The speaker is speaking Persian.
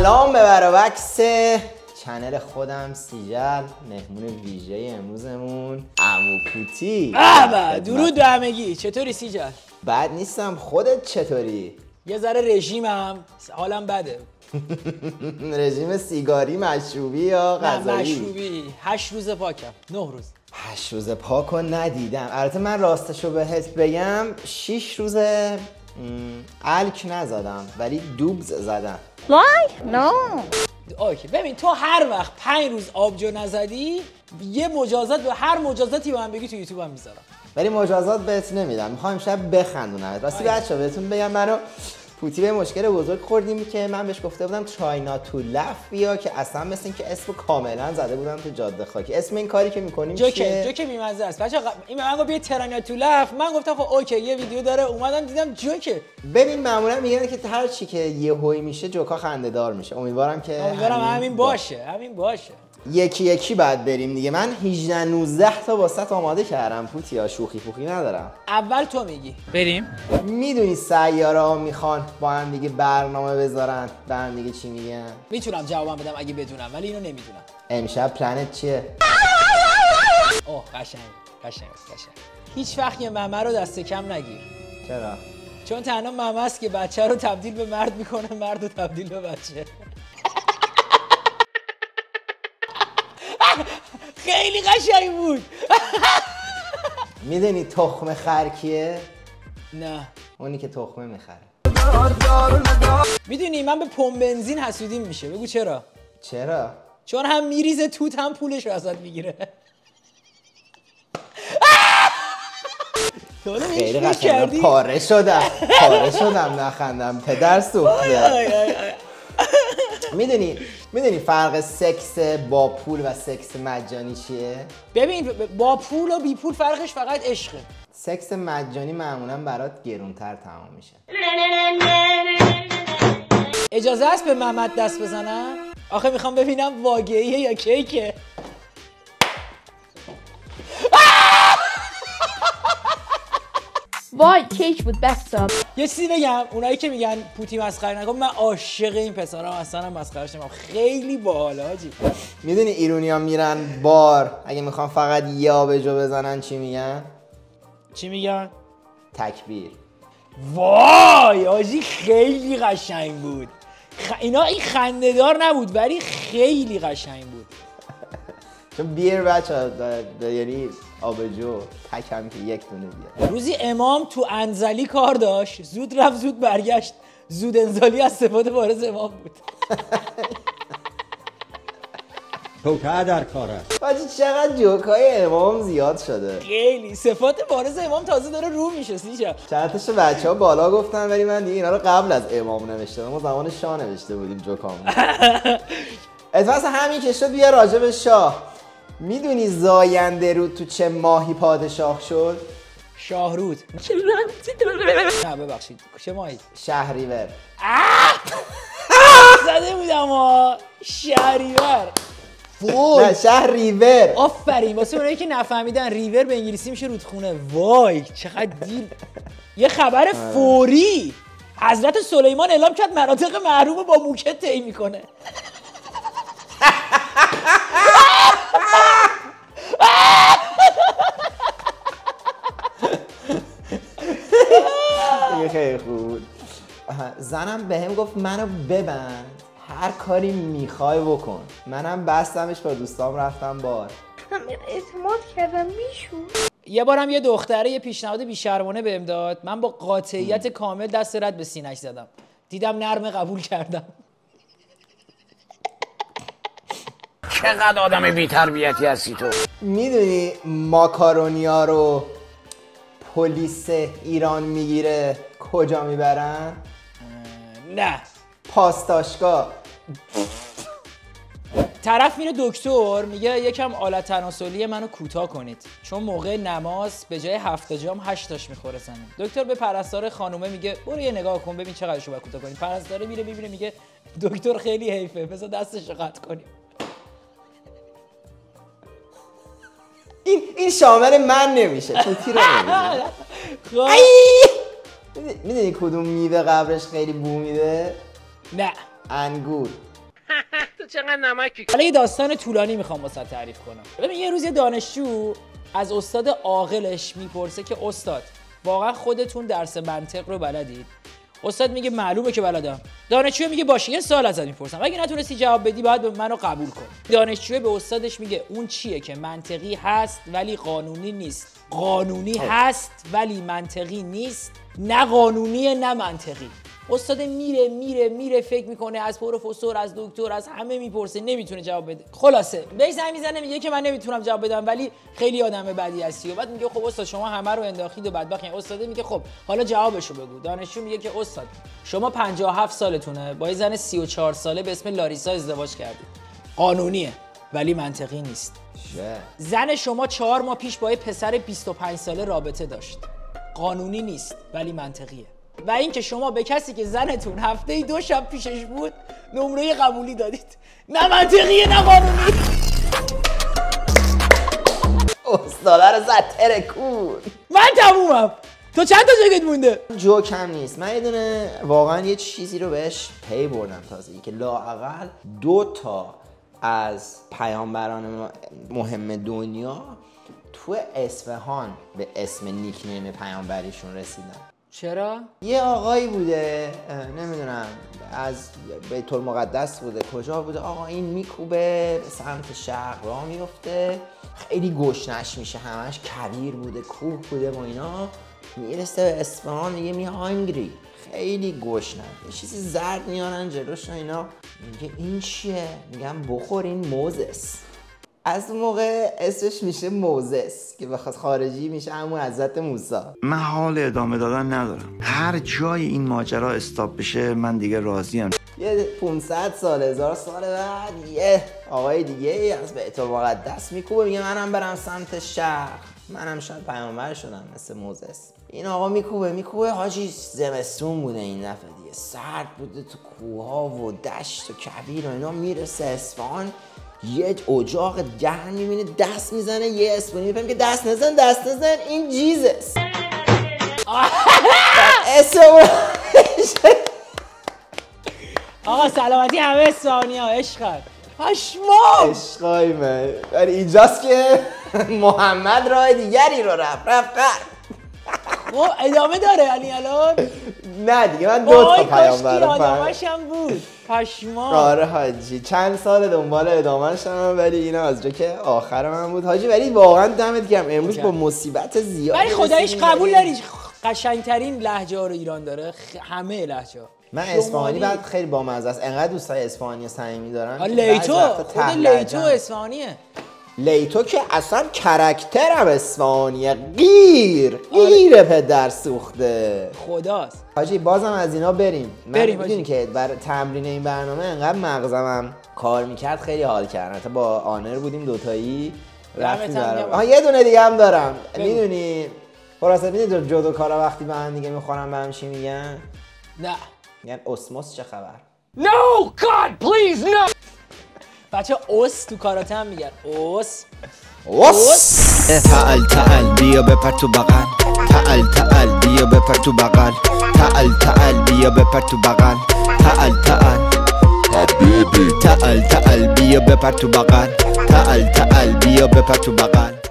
سلام به برابکس چنل خودم سیجل. مهمون ویژه امروزمون عمو پوتی. درود به همگی. چطوری سیجل؟ بد نیستم، خودت چطوری؟ یه ذره رژیمم، حالم بده. رژیم سیگاری مشروبی یا غذایی؟ مشروبی. 8 روز پاکم. 9 روز. 8 روز پاکو ندیدم. البته من راستشو بهت بگم 6 روز الک نزدم ولی دوبز زدم. Why? No. اوکی ببین، تو هر وقت 5 روز آبجو نزدی یه مجازات به هر مجازاتی به من بگی تو یوتیوب هم میذارم. ولی مجازات بهت نمیدم، میخوام امشب بخندونم. راستی بچه‌ها بهتون بگم منو پوتی به مشکل بزرگ خوردیم که من بهش گفته بودم try not to laugh بیا، که اصلا مثل این که اسمو کاملا زده بودم تو جاده خاکی. اسم این کاری که میکنیم چیه؟ جوک بی‌مزه است. بچه‌ها این به من گفت بیا try not to laugh، من گفتم خب اوکی یه ویدیو داره، اومدم دیدم جوکه. ببین معمولا میگن که هر چی که یهویی میشه جوکا خنده‌دار میشه. امیدوارم همین باشه. یکی یکی بعد بریم دیگه. من 18 19 تا واسط آماده کردم پوتیا، شوخی پوخی ندارم. اول تو میگی بریم. میدونی سیاره‌ها میخوان با هم دیگه برنامه بذارن، به هم دیگه چی میگن؟ میتونم جوابم بدم اگه بدونم، ولی اینو نمیدونم. امشب پلنت چیه؟ اوه قشنگ. هیچ وقت یه ممه رو دست کم نگیر. چرا؟ چون تنها ممه است که بچه رو تبدیل به مرد میکنه، مرد رو تبدیل به بچه. خیلی قشنگ بود. میدونی تخم خر کیه؟ نه. اونی که تخمه میخره. میدونی من به پمپ بنزین حسودیم میشه. بگو چرا؟ چرا؟ چون هم میریزه توت هم پولش رو ازت میگیره. خیلی قشنگ. پاره شدم نخندم، پدر سوخته. میدونی فرق سکس با پول و سکس مجانی چیه؟ ببین با پول و بی پول فرقش فقط عشقه. سکس مجانی معمولا برات گرونتر تمام میشه. اجازه است به محمد دست بزنم؟ آخه میخوام ببینم واقعیه یا کیکه. وای کیک بود بسام. یه چیزی بگم، اونایی که میگن پوتی مسخره نکن، من عاشق این پسرام اصلا مسخرهش نمیکنم. خیلی باحاله حاجی. میدونی ایرونیا میرن بار اگه میخوان فقط یه آبجو بزنن چی میگن؟ چی میگن؟ تکبیر. وای حاجی خیلی قشنگ بود. اینا این خنده‌دار نبود ولی خیلی قشنگ بود. چون بیر بچه یعنی آبجو تکم که یک دونه بیاد. روزی امام تو انزلی کار داشت، زود رفت زود برگشت. زود انزالی از صفات بارز امام بود. توکه در کاره. حاجی چقدر جوکای امام زیاد شده. خیلی صفات بارز امام تازه داره رو میشه. سیجا چند تاشو بچه‌ها بالا گفتن ولی من دیگه اینا رو قبل از امام نوشته. ما زمان شاه نوشته بودیم جوکامون. اتفاقا همین که شد بیا راجع به شاه. میدونی زاینده رود تو چه ماهی پادشاه شد؟ شاهرود. نه ببخشید چه ماهی؟ شهریور. زده بودم ها. شهریور. نه شهریور. آفرین. واسه اونایی که نفهمیدن ریور به انگلیسی میشه رودخونه. وای چقدر دیل. یه خبر فوری. حضرت سلیمان اعلام کرد مناطق محروم با موکت طی میکنه. خیلی خوب. زنم بهم گفت منو ببند، هر کاری میخوای بکن. منم بستمش، با دوستام رفتم بار. اعتماد کردم میشون. یه بارم یه دختره یه پیشنهاد بی‌شرمانه بهم داد، من با قاطعیت کامل دست رد به سینه‌اش زدم. دیدم نرمه قبول کردم. چقدر آدم بی‌تربیتی هستی تو. میدونی ماکارونیا رو پلیس ایران میگیره کجا میبرن؟ نه. پاسداشتگاه. طرف میره دکتر میگه یکم آلت تناسلی منو کوتاه کنید چون موقع نماز به جای 7 جام 8 تاش میخوره زمین. دکتر به پرستار خانومه میگه برو یه نگاه کن ببین چقدرشو باید کوتاه کنی. پرستاره میره میبینه میگه دکتر خیلی حیفه بذار دستشو قطع کنیم. این شامل من نمیشه، پوتی رو نمیشه. میدونی کدوم میوه قبرش خیلی بو میده؟ نه. انگور. چقدر نمکی. حالا یه داستان طولانی میخوام واسه تعریف کنم. ببین یه روز یه دانشجو از استاد عاقلش میپرسه که استاد واقعا خودتون درس منطق رو بلدید؟ استاد میگه معلومه که بلدم. دانشجو میگه باشه یه سوال ازت میپرسم، اگه نتونستی جواب بدی باید منو قبول کن. دانشجو به استادش میگه اون چیه که منطقی هست ولی قانونی نیست؟ قانونی هست ولی منطقی نیست، نه قانونیه نه منطقی. استاد میره فکر میکنه، از پروفسور، از دکتر، از همه میپرسه، نمیتونه جواب بده. خلاصه بهش زنگ میزنه میگه که من نمیتونم جواب بدم ولی خیلی آدم بدی هستی. و بعد میگه خب استاد شما همه رو انداختید و بدبختی. استاد میگه خب حالا جوابشو بگو. دانشجو میگه که استاد شما 57 سالتونه با یه زن 34 ساله به اسم لاریسا ازدواج کردید. قانونیه ولی منطقی نیست. زن شما 4 ماه پیش با یه پسر 25 ساله رابطه داشت. قانونی نیست ولی منطقیه. و اینکه شما به کسی که زنتون هفته‌ای 2 شب پیشش بود نمره قبولی دادید. نه منطقیه نه قانونی. استاده رو زد ترکون. من تمومم. تو چند تا جاکت مونده؟ جوک هم نیست. من یه دونه واقعا یه چیزی رو بهش پی بردم تازگی که لااقل 2 تا از پیامبران مهم دنیا تو اصفهان به اسم نیکنیم پیامبریشون رسیدن. چرا؟ یه آقایی بوده نمیدونم از بیت المقدس بوده کجا بوده، آقا این میکوبه به سمت شرق راه میفته، خیلی گشنش میشه، همش کویر بوده، کوه بوده و اینا، میرسه به اصفهان میگه می هانگری، خیلی گشنه، یه چیزی زرد میارن جلوش و اینا، میگه این چیه؟ میگم بخور این موزس. از اون موقع اسمش میشه موزس که بخواد خارجی میشه همون حضرت موسی. من حال ادامه دادن ندارم، هر جای این ماجرا استاپ بشه من دیگه راضیم. یه 500 سال 1000 سال بعد یه آقای دیگه از بیت المقدس میکوبه میگه منم برم سمت شرق، منم شاید پیامبر شدم مثل موزس. این آقا میکوبه حاجی زمستون بوده این دفعه دیگه، سرد بوده تو کوها و دشت و کویر و اینا، میرسه اصفهان یه اجاق گرم میبینه، دست میزنه یه اسپونی میفهم که دست نزن این جیزس. آقا سلامتی همه اصفهانی ها، عشقت پشمام عشقای من. ولی اینجاست که محمد راه دیگری رو رفت خب ادامه داره یعنی الان؟ نه دیگه من 2 تا پیامبرم ادامه‌ش هم بود پشمام. آره حاجی چند سال دنبال ادامه‌ش هم، ولی اینا از جا که آخر من بود حاجی. ولی واقعا دمت گرم امروز با مصیبت زیاد، ولی خداییش قبول داری قشنگترین لهجه ها رو ایران داره، همه لهجه ها. من اصفهانی بعد خیلی بامزه است، انقدر دوستای اصفهانی صمیمی دارم. لیتو خود لیتو اصفهانیه. لیتو که اصلا کرکترم اصفهانیه، غیر پدر سوخته خداست حاجی. بازم از اینا بریم میدونی که برای تمرین این برنامه انقدر مغزمم کار میکرد، خیلی حال کردم. تا با آنر بودیم دوتایی رفتیم برام. یه دونه دیگه هم دارم میدونی خلاصه میدونی جودوکارا وقتی به هم دیگه میخورن به هم چی میگن؟ نه میگن اسموس چه خبر؟ No God please no. بچه اوس تو کاراته هم میگن اوس. تعال بیا بپر تو بغل، تعال بیا بپر تو بغل، تعال بیا بپر تو بغل، تعال بیا بپر تو بغل، تعال بیا بپر تو بغل.